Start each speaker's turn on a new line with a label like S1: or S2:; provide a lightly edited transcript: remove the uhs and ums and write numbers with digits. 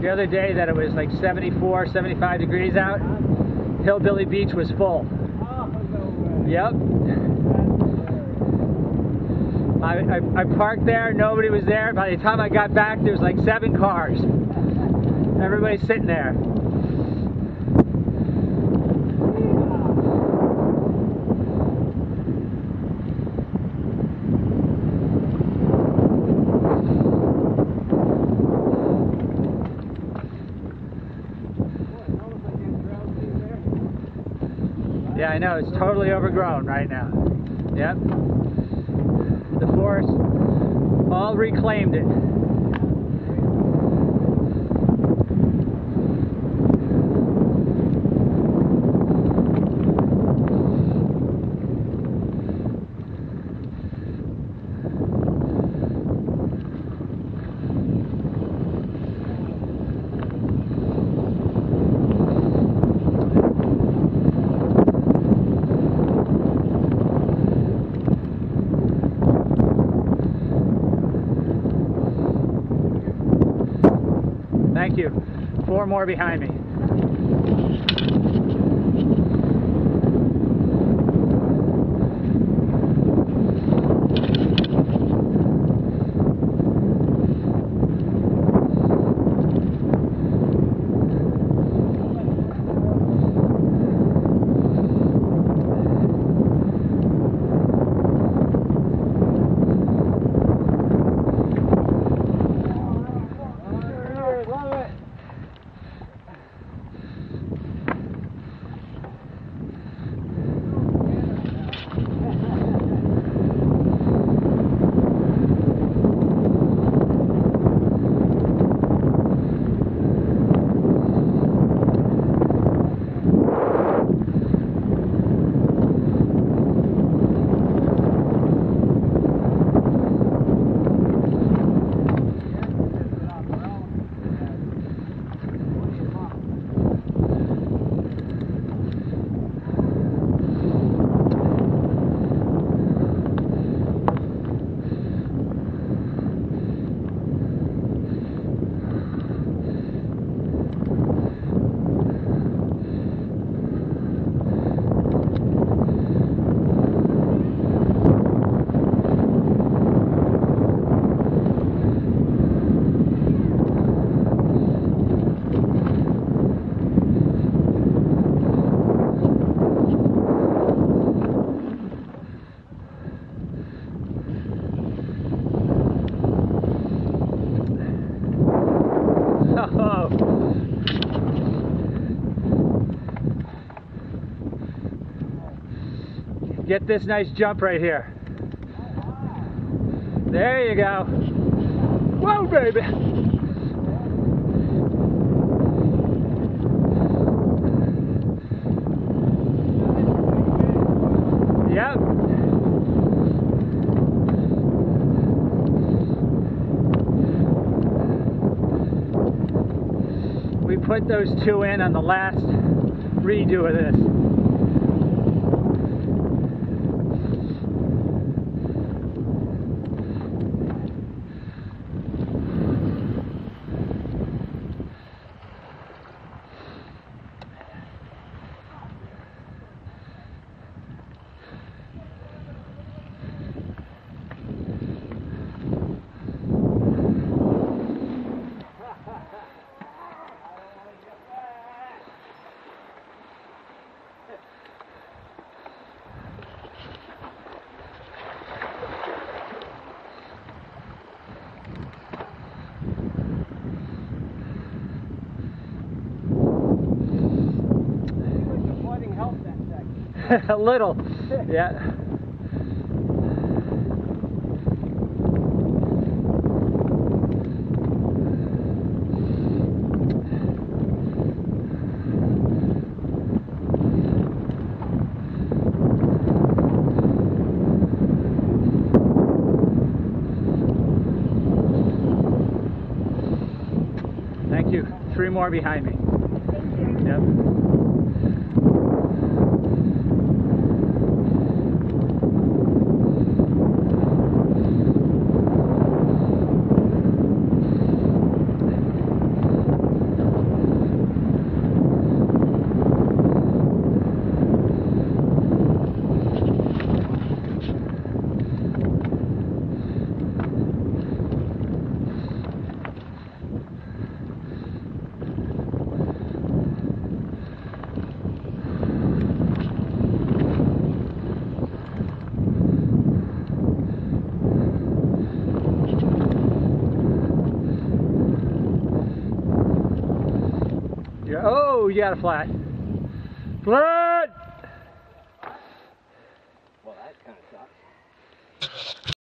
S1: other day that it was like 74, 75 degrees out, Hillbilly Beach was full. Yep. I parked there, nobody was there. By the time I got back, there was like 7 cars. Everybody's sitting there. Yeah, I know, it's totally overgrown right now. Yep. The forest all reclaimed it. Thank you. 4 more behind me. Get this nice jump right here. There you go. Whoa, baby. Yep. We put those 2 in on the last redo of this. A little, yeah. Thank you. 3 more behind me. Yep. Oh, you got a flat. Flat!